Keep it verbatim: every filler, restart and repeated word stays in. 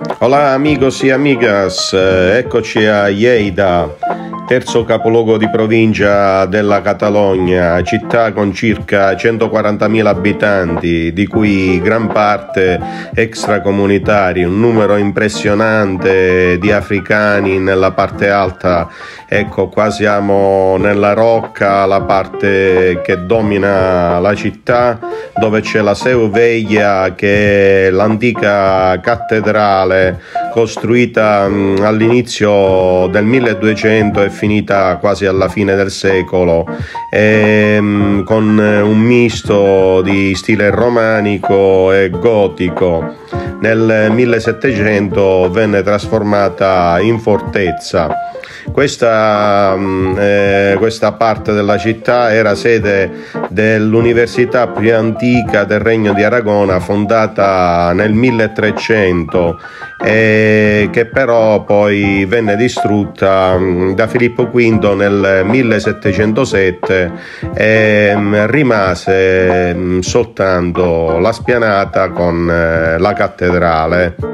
Hola amigos y amigas, eh, eccoci a Lleida, terzo capoluogo di provincia della Catalogna, città con circa centoquarantamila abitanti, di cui gran parte extracomunitari, un numero impressionante di africani nella parte alta. Ecco, qua siamo nella rocca, la parte che domina la città, dove c'è la Seu Vella, che è l'antica cattedrale costruita all'inizio del milleduecento e finita quasi alla fine del secolo, e, con un misto di stile romanico e gotico. Nel millesettecento venne trasformata in fortezza. Questa, eh, questa parte della città era sede dell'università più antica del Regno di Aragona, fondata nel milletrecento, e che però poi venne distrutta da Filippo quinto nel millesettecentosette e rimase soltanto la spianata con la cattedrale.